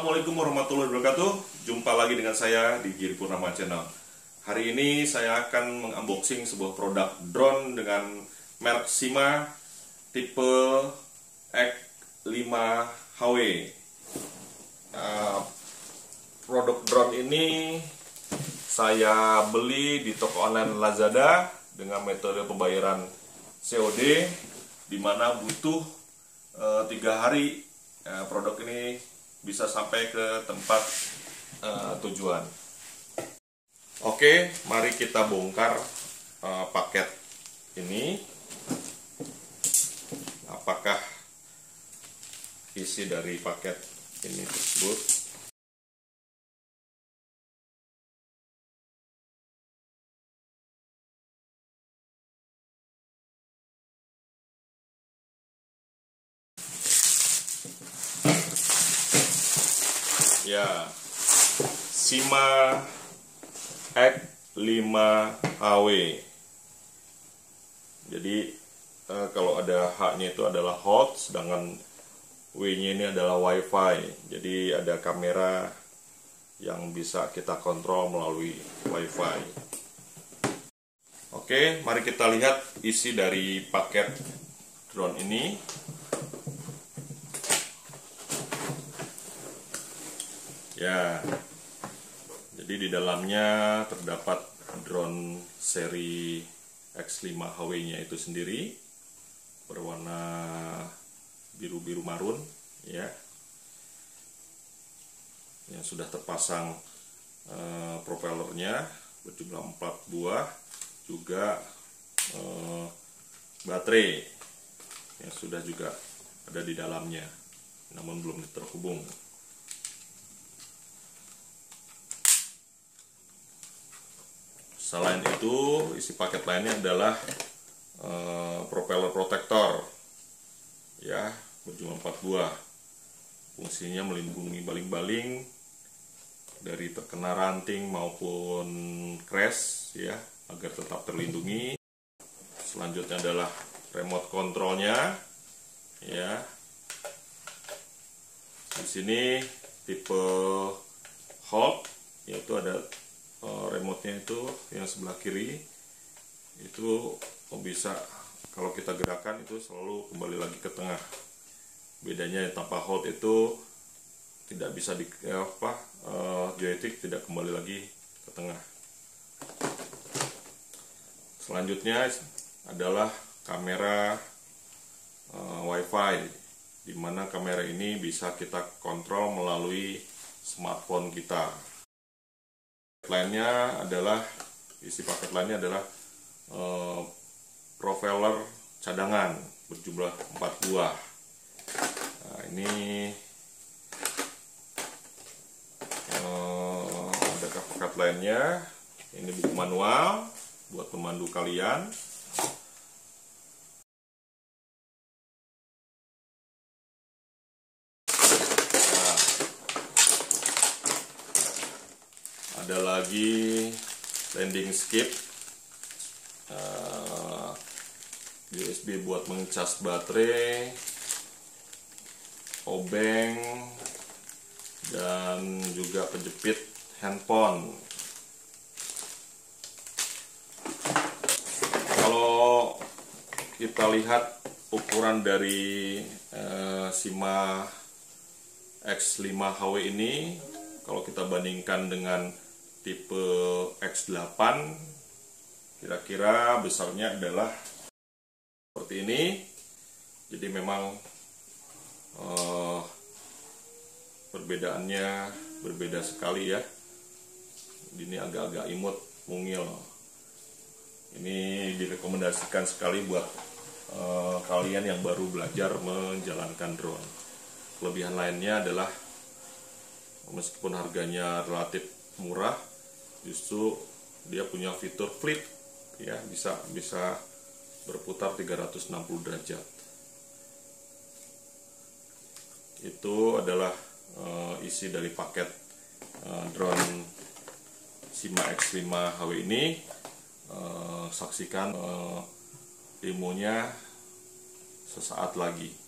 Assalamualaikum warahmatullahi wabarakatuh. Jumpa lagi dengan saya di Giri Purnama Channel. Hari ini saya akan mengunboxing sebuah produk drone dengan merek Syma tipe X5HW. Produk drone ini saya beli di toko online Lazada dengan metode pembayaran COD, di mana butuh 3 hari produk ini bisa sampai ke tempat tujuan. Oke, mari kita bongkar paket ini. Apakah isi dari paket ini tersebut? Ya, Syma X5HW. Jadi kalau ada H-nya itu adalah hot, sedangkan W-nya ini adalah WiFi. Jadi ada kamera yang bisa kita kontrol melalui WiFi. Oke, mari kita lihat isi dari paket drone ini. Ya, jadi di dalamnya terdapat drone seri X5HW-nya itu sendiri, berwarna biru-biru marun, ya, yang sudah terpasang propellernya berjumlah 4 buah, juga baterai yang sudah juga ada di dalamnya, namun belum terhubung. Selain itu, isi paket lainnya adalah propeller protector, ya, berjumlah 4 buah. Fungsinya melindungi baling-baling dari terkena ranting maupun crash, ya, agar tetap terlindungi. Selanjutnya adalah remote kontrolnya, ya. Di sini tipe hold, yaitu ada remote-nya itu yang sebelah kiri itu bisa, kalau kita gerakan itu selalu kembali lagi ke tengah. Bedanya tanpa hold itu tidak bisa di joystick tidak kembali lagi ke tengah. Selanjutnya adalah kamera WiFi, di mana kamera ini bisa kita kontrol melalui smartphone kita. Lainnya adalah, isi paket lainnya adalah propeller cadangan berjumlah 4 buah. Nah, ini ada paket lainnya. Ini buku manual buat pemandu kalian. Ada lagi landing skip, USB buat mengecas baterai, obeng, dan juga penjepit handphone. Kalau kita lihat ukuran dari Syma X5HW ini, kalau kita bandingkan dengan tipe X8, kira-kira besarnya adalah seperti ini. Jadi memang perbedaannya berbeda sekali, ya. Ini agak-agak imut, mungil. Ini direkomendasikan sekali buat kalian yang baru belajar menjalankan drone. Kelebihan lainnya adalah meskipun harganya relatif murah, justru dia punya fitur flip, ya, bisa berputar 360 derajat. Itu adalah isi dari paket drone Syma X5HW ini. Saksikan demonya sesaat lagi.